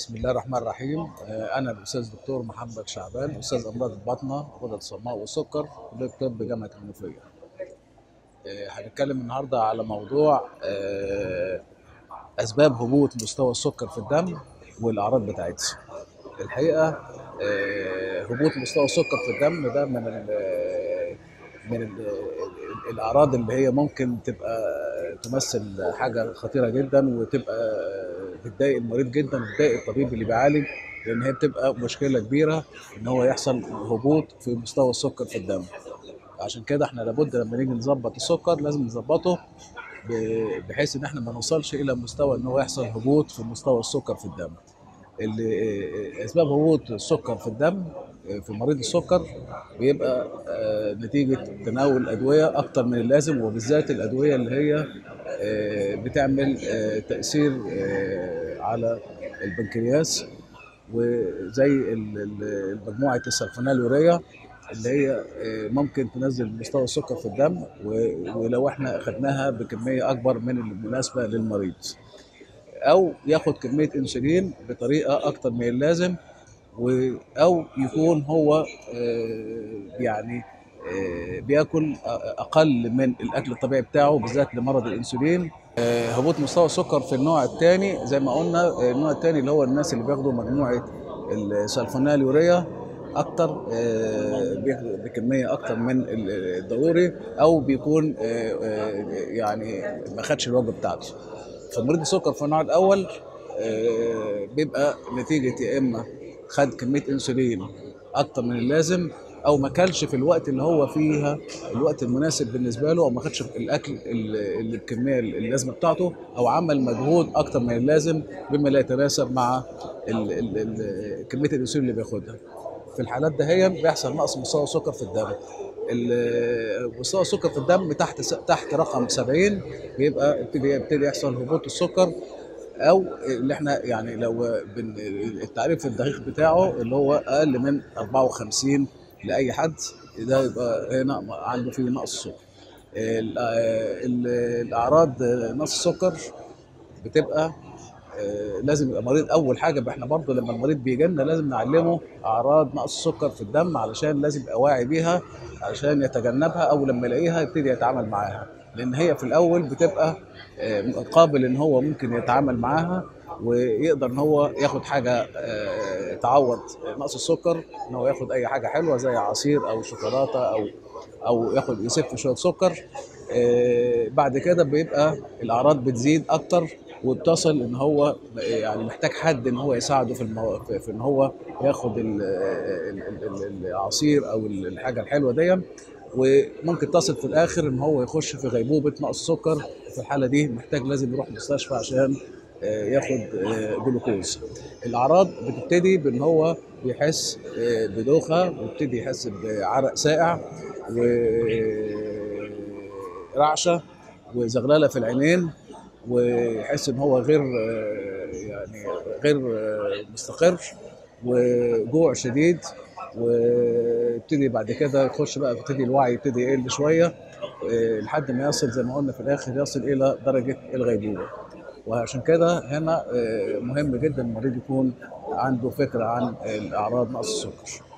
بسم الله الرحمن الرحيم. أنا الأستاذ دكتور محمد شعبان، أستاذ أمراض الباطنة غدد الصماء والسكر، كلية طب جامعة المنوفية. هنتكلم النهاردة على موضوع أسباب هبوط مستوى السكر في الدم والأعراض بتاعتها. الحقيقة هبوط مستوى السكر في الدم ده من الأعراض اللي هي ممكن تبقى تمثل حاجة خطيرة جدا، وتبقى بتضايق المريض جدا وبتضايق الطبيب اللي بيعالج، لأن هي بتبقى مشكلة كبيرة إن هو يحصل هبوط في مستوى السكر في الدم. عشان كده احنا لابد لما نيجي نظبط السكر لازم نظبطه بحيث ان احنا ما نوصلش الى مستوى ان هو يحصل هبوط في مستوى السكر في الدم. اسباب هبوط السكر في الدم في مريض السكر بيبقى نتيجه تناول ادويه اكتر من اللازم، وبالذات الادويه اللي هي بتعمل تاثير على البنكرياس، وزي مجموعه السلفونيلوريا اللي هي ممكن تنزل مستوى السكر في الدم، ولو احنا اخدناها بكميه اكبر من المناسبه للمريض، او ياخد كميه انسولين بطريقه اكتر من اللازم، او يكون هو يعني بياكل اقل من الاكل الطبيعي بتاعه، بالذات لمرض الانسولين. هبوط مستوى السكر في النوع الثاني زي ما قلنا، النوع الثاني اللي هو الناس اللي بياخدوا مجموعه السلفونيلوريا اكتر، بياخدوا بكميه اكتر من الضروري، او بيكون يعني ما خدش الوجبه بتاعته. فمريض السكر في النوع الاول بيبقى نتيجه يا اما خد كميه انسولين اكتر من اللازم، او ما اكلش في الوقت اللي هو فيها الوقت المناسب بالنسبه له، او ما خدش الاكل اللي بكميه اللازمه بتاعته، او عمل مجهود اكتر من اللازم بما لا يتناسب مع كميه الانسولين اللي بياخدها. في الحالات ده هي بيحصل نقص مستوى السكر في الدم. مستوى السكر في الدم تحت رقم 70 بيبقى يبتدي يحصل هبوط السكر، او اللي احنا يعني لو التعريف الدقيق بتاعه اللي هو اقل من 54 لاي حد، ده يبقى هنا عنده فيه نقص سكر. الاعراض نقص السكر بتبقى لازم يبقى مريض. اول حاجه احنا برضو لما المريض بيجي لنا لازم نعلمه اعراض نقص السكر في الدم، علشان لازم يبقى واعي بيها علشان يتجنبها، او لما يلاقيها يبتدي يتعامل معاها، لان هي في الاول بتبقى قابل ان هو ممكن يتعامل معاها ويقدر ان هو ياخد حاجه تعوض نقص السكر، ان هو ياخد اي حاجه حلوه زي عصير او شوكولاته او ياخد يسف شويه سكر. بعد كده بيبقى الاعراض بتزيد اكتر، وبتصل ان هو يعني محتاج حد ان هو يساعده في ان هو ياخد العصير او الحاجه الحلوه دي، وممكن تصل في الاخر ان هو يخش في غيبوبه نقص سكر. في الحاله دي محتاج لازم يروح مستشفى عشان ياخد جلوكوز. الاعراض بتبتدي بان هو بيحس بدوخه، ويبتدي يحس بعرق ساقع ورعشه وزغلله في العينين، ويحس ان هو غير يعني غير مستقر، وجوع شديد، ويبتدي بعد كده يخش بقى، يبتدي الوعي يبتدي يقل شويه لحد ما يصل زي ما قلنا في الاخر يصل الى درجه الغيبوبه. وعشان كده هنا مهم جدا المريض يكون عنده فكره عن الاعراض نقص السكر.